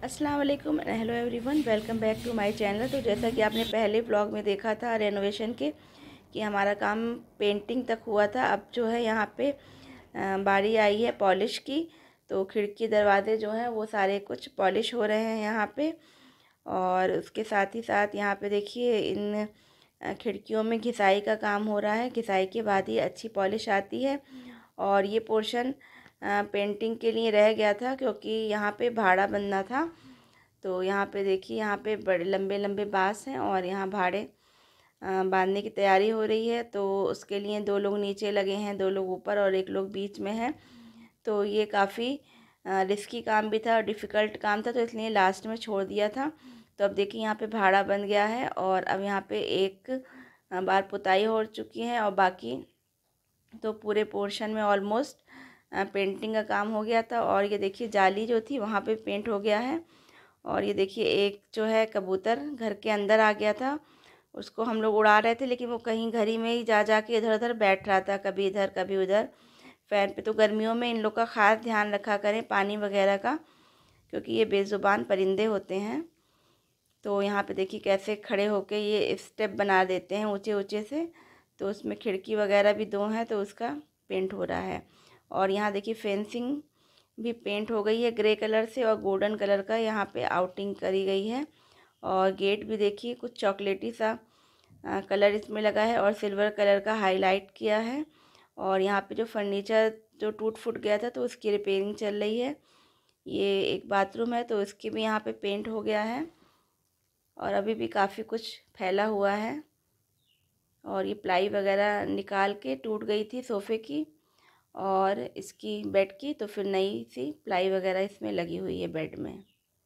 अस्सलाम वालेकुम, hello everyone, welcome back to my channel. तो जैसा कि आपने पहले ब्लॉग में देखा था रेनोवेशन के कि हमारा काम पेंटिंग तक हुआ था। अब जो है यहाँ पे बारी आई है पॉलिश की। तो खिड़की दरवाजे जो हैं वो सारे कुछ पॉलिश हो रहे हैं यहाँ पे। और उसके साथ ही साथ यहाँ पे देखिए इन खिड़कियों में घिसाई का काम हो रहा है। घिसाई के बाद ही अच्छी पॉलिश आती है। और ये पोर्शन पेंटिंग के लिए रह गया था क्योंकि यहाँ पे भाड़ा बनना था। तो यहाँ पे देखिए, यहाँ पे बड़े लंबे लंबे बांस हैं और यहाँ भाड़े बांधने की तैयारी हो रही है। तो उसके लिए 2 लोग नीचे लगे हैं, 2 लोग ऊपर और 1 लोग बीच में है। तो ये काफ़ी रिस्की काम भी था और डिफ़िकल्ट काम था, तो इसलिए लास्ट में छोड़ दिया था। तो अब देखिए यहाँ पे भाड़ा बन गया है और अब यहाँ पे एक बार पुताई हो चुकी है और बाकी तो पूरे पोर्शन में ऑलमोस्ट पेंटिंग का काम हो गया था। और ये देखिए जाली जो थी वहाँ पे पेंट हो गया है। और ये देखिए एक जो है कबूतर घर के अंदर आ गया था, उसको हम लोग उड़ा रहे थे, लेकिन वो कहीं घरी में ही जा के इधर उधर बैठ रहा था, कभी इधर कभी उधर फ़ैन पे। तो गर्मियों में इन लोग का ख़ास ध्यान रखा करें पानी वगैरह का, क्योंकि ये बेज़ुबान परिंदे होते हैं। तो यहाँ पे देखिए कैसे खड़े होके ये स्टेप बना देते हैं ऊंचे ऊंचे से। तो उसमें खिड़की वगैरह भी 2 हैं, तो उसका पेंट हो रहा है। और यहाँ देखिए फेंसिंग भी पेंट हो गई है ग्रे कलर से और गोल्डन कलर का यहाँ पे आउटिंग करी गई है। और गेट भी देखिए कुछ चॉकलेटी सा कलर इसमें लगा है और सिल्वर कलर का हाईलाइट किया है। और यहाँ पे जो फर्नीचर जो टूट फूट गया था तो उसकी रिपेयरिंग चल रही है। ये एक बाथरूम है तो इसकी भी यहाँ पे पेंट हो गया है और अभी भी काफ़ी कुछ फैला हुआ है। और ये प्लाई वगैरह निकाल के टूट गई थी सोफ़े की और इसकी बेड की, तो फिर नई सी प्लाई वगैरह इसमें लगी हुई है बेड में।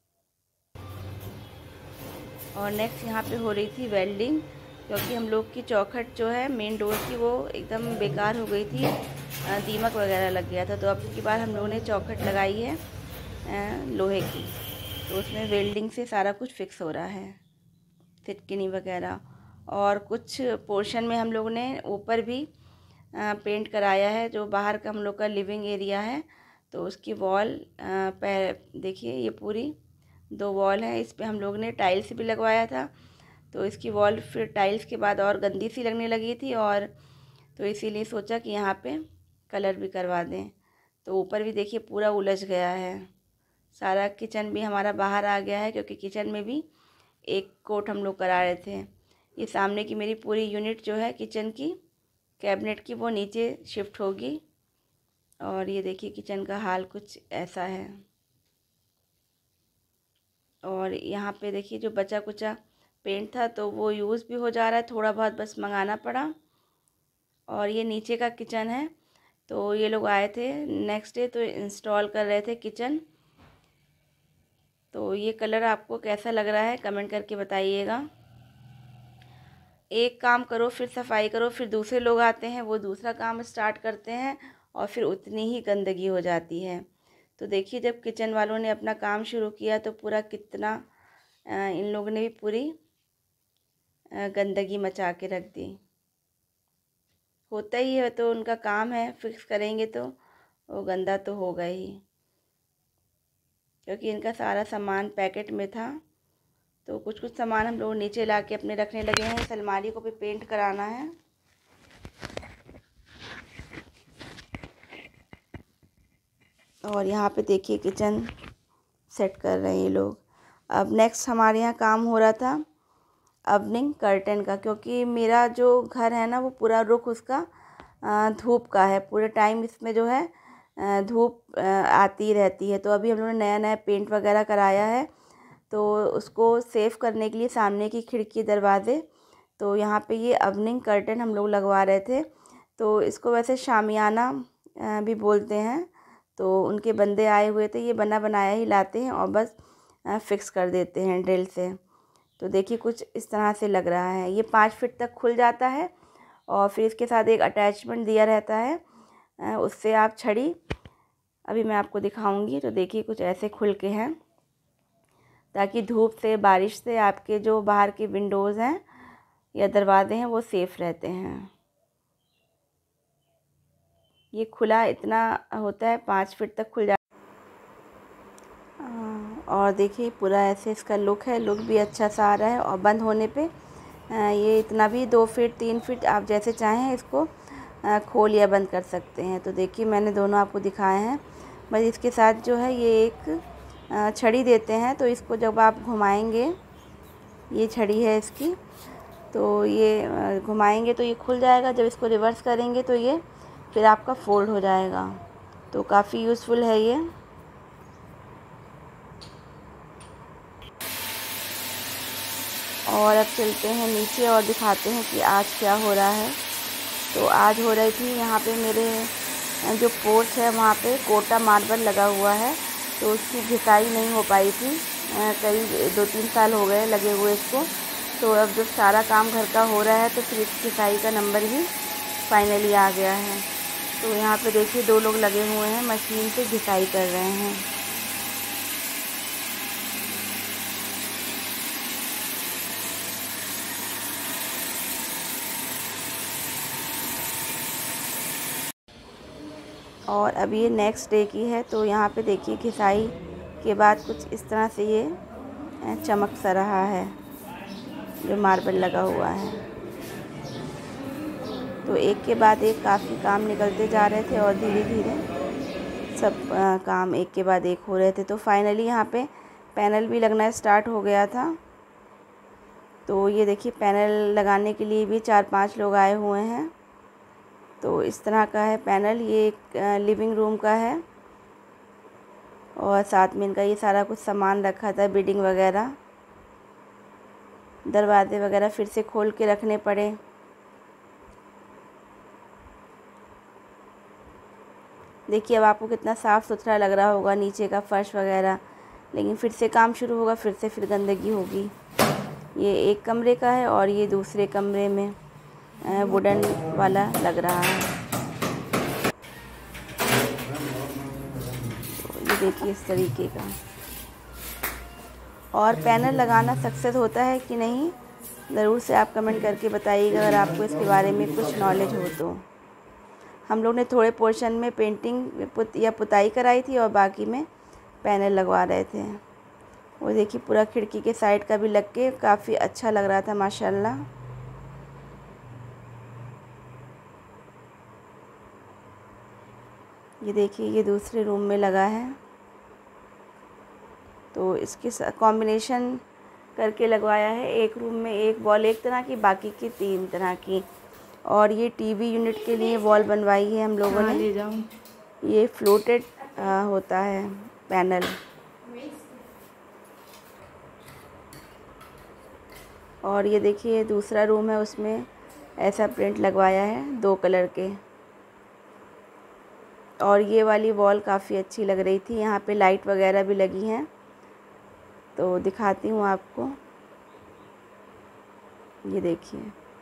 और नेक्स्ट यहाँ पे हो रही थी वेल्डिंग, क्योंकि हम लोग की चौखट जो है मेन डोर की वो एकदम बेकार हो गई थी, दीमक वगैरह लग गया था। तो अब की बार हम लोगों ने चौखट लगाई है लोहे की। तो उसमें वेल्डिंग से सारा कुछ फिक्स हो रहा है, फिटकिनी वगैरह। और कुछ पोर्शन में हम लोग ने ऊपर भी पेंट कराया है। जो बाहर का हम लोग का लिविंग एरिया है तो उसकी वॉल देखिए ये पूरी 2 वॉल है, इस पे हम लोग ने टाइल्स भी लगवाया था। तो इसकी वॉल फिर टाइल्स के बाद और गंदी सी लगने लगी थी, और तो इसीलिए सोचा कि यहाँ पे कलर भी करवा दें। तो ऊपर भी देखिए पूरा उलझ गया है सारा। किचन भी हमारा बाहर आ गया है क्योंकि किचन में भी एक कोट हम लोग करा रहे थे। ये सामने की मेरी पूरी यूनिट जो है किचन की कैबिनेट की वो नीचे शिफ्ट होगी। और ये देखिए किचन का हाल कुछ ऐसा है। और यहाँ पे देखिए जो बचा कुचा पेंट था तो वो यूज़ भी हो जा रहा है, थोड़ा बहुत बस मंगाना पड़ा। और ये नीचे का किचन है, तो ये लोग आए थे नेक्स्ट डे तो इंस्टॉल कर रहे थे किचन। तो ये कलर आपको कैसा लग रहा है कमेंट करके बताइएगा। एक काम करो फिर सफाई करो, फिर दूसरे लोग आते हैं वो दूसरा काम स्टार्ट करते हैं और फिर उतनी ही गंदगी हो जाती है। तो देखिए जब किचन वालों ने अपना काम शुरू किया तो पूरा कितना इन लोगों ने भी पूरी गंदगी मचा के रख दी। होता ही है, तो उनका काम है, फिक्स करेंगे तो वो गंदा तो होगा ही, क्योंकि इनका सारा सामान पैकेट में था। तो कुछ कुछ सामान हम लोग नीचे ला के अपने रखने लगे हैं। इस अलमारी को भी पेंट कराना है। और यहाँ पे देखिए किचन सेट कर रहे हैं ये लोग। अब नेक्स्ट हमारे यहाँ काम हो रहा था अवनिंग कर्टन का, क्योंकि मेरा जो घर है ना वो पूरा रुख उसका धूप का है। पूरे टाइम इसमें जो है धूप आती रहती है। तो अभी हम लोगों ने नया नया पेंट वगैरह कराया है, तो उसको सेव करने के लिए सामने की खिड़की दरवाज़े तो यहाँ पे ये अवनिंग कर्टन हम लोग लगवा रहे थे। तो इसको वैसे शामियाना भी बोलते हैं। तो उनके बंदे आए हुए थे, ये बना बनाया ही लाते हैं और बस फिक्स कर देते हैं ड्रिल से। तो देखिए कुछ इस तरह से लग रहा है। ये 5 फीट तक खुल जाता है और फिर इसके साथ एक अटैचमेंट दिया रहता है, उससे आप छड़ी अभी मैं आपको दिखाऊंगी। तो देखिए कुछ ऐसे खुल के हैं, ताकि धूप से बारिश से आपके जो बाहर के विंडोज़ हैं या दरवाजे हैं वो सेफ़ रहते हैं। ये खुला इतना होता है, 5 फीट तक खुल जाता है। और देखिए पूरा ऐसे इसका लुक है, लुक भी अच्छा सा आ रहा है। और बंद होने पे ये इतना भी 2 फीट 3 फीट आप जैसे चाहें इसको खोल या बंद कर सकते हैं। तो देखिए मैंने दोनों आपको दिखाए हैं। बस इसके साथ जो है ये एक छड़ी देते हैं, तो इसको जब आप घुमाएंगे, ये छड़ी है इसकी, तो ये घुमाएंगे तो ये खुल जाएगा। जब इसको रिवर्स करेंगे तो ये फिर आपका फोल्ड हो जाएगा। तो काफ़ी यूज़फुल है ये। और अब चलते हैं नीचे और दिखाते हैं कि आज क्या हो रहा है। तो आज हो रही थी यहाँ पे मेरे जो पोर्च है वहाँ पे कोटा मार्बल लगा हुआ है, तो उसकी घिसाई नहीं हो पाई थी। करीब 2-3 साल हो गए लगे हुए इसको। तो अब जब सारा काम घर का हो रहा है तो फिर इस घिसाई का नंबर भी फाइनली आ गया है। तो यहाँ पे देखिए 2 लोग लगे हुए हैं, मशीन से घिसाई कर रहे हैं। और अब ये नेक्स्ट डे की है। तो यहाँ पे देखिए घिसाई के बाद कुछ इस तरह से ये चमक सा रहा है जो मार्बल लगा हुआ है। तो एक के बाद एक काफ़ी काम निकलते जा रहे थे और धीरे धीरे सब काम एक के बाद एक हो रहे थे। तो फाइनली यहाँ पे पैनल भी लगना स्टार्ट हो गया था। तो ये देखिए पैनल लगाने के लिए भी 4-5 लोग आए हुए हैं। तो इस तरह का है पैनल। ये एक लिविंग रूम का है और साथ में इनका ये सारा कुछ सामान रखा था, बीडिंग वगैरह, दरवाजे वगैरह फिर से खोल के रखने पड़े। देखिए अब आपको कितना साफ़ सुथरा लग रहा होगा नीचे का फर्श वगैरह, लेकिन फिर से काम शुरू होगा, फिर गंदगी होगी। ये एक कमरे का है और ये दूसरे कमरे में वुडन वाला लग रहा है। तो ये देखिए इस तरीके का। और पैनल लगाना सक्सेस होता है कि नहीं, ज़रूर से आप कमेंट करके बताइएगा अगर आपको इसके बारे में कुछ नॉलेज हो तो। हम लोग ने थोड़े पोर्शन में पेंटिंग या पुताई कराई थी और बाकी में पैनल लगवा रहे थे। वो देखिए पूरा खिड़की के साइड का भी लग के काफ़ी अच्छा लग रहा था माशाल्लाह। ये देखिए ये दूसरे रूम में लगा है। तो इसके कॉम्बिनेशन करके लगवाया है। एक रूम में एक वॉल एक तरह की, बाकी की 3 तरह की। और ये टीवी यूनिट के लिए वॉल बनवाई है हम लोगों ने। ये फ्लोटेड होता है पैनल। और ये देखिए दूसरा रूम है, उसमें ऐसा प्रिंट लगवाया है 2 कलर के। और ये वाली वॉल काफ़ी अच्छी लग रही थी। यहाँ पे लाइट वगैरह भी लगी हैं, तो दिखाती हूँ आपको। ये देखिए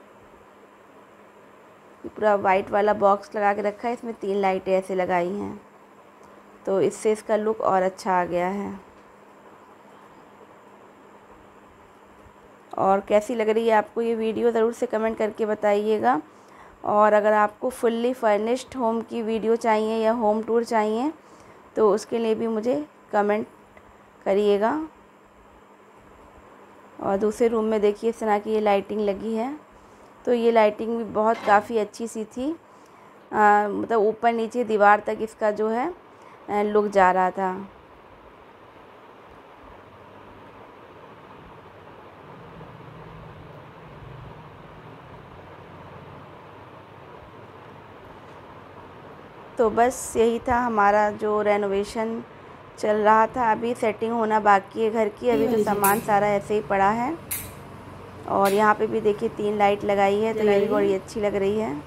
पूरा वाइट वाला बॉक्स लगा के रखा है, इसमें 3 लाइटें ऐसे लगाई हैं, तो इससे इसका लुक और अच्छा आ गया है। और कैसी लग रही है आपको ये वीडियो, ज़रूर से कमेंट करके बताइएगा। और अगर आपको फुल्ली फर्निश्ड होम की वीडियो चाहिए या होम टूर चाहिए तो उसके लिए भी मुझे कमेंट करिएगा। और दूसरे रूम में देखिए इस तरह की ये लाइटिंग लगी है। तो ये लाइटिंग भी बहुत काफ़ी अच्छी सी थी, मतलब ऊपर नीचे दीवार तक इसका जो है लुक जा रहा था। तो बस यही था हमारा जो रेनोवेशन चल रहा था। अभी सेटिंग होना बाकी है घर की। अभी तो सामान सारा ऐसे ही पड़ा है। और यहाँ पे भी देखिए 3 लाइट लगाई है, तो ये भी बड़ी अच्छी लग रही है।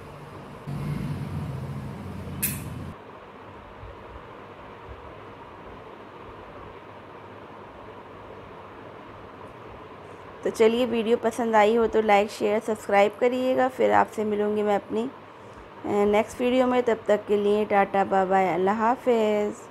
तो चलिए वीडियो पसंद आई हो तो लाइक शेयर सब्सक्राइब करिएगा। फिर आपसे मिलूँगी मैं अपनी नेक्स्ट वीडियो में। तब तक के लिए टाटा बाय बाय, अल्लाह हाफ़िज़।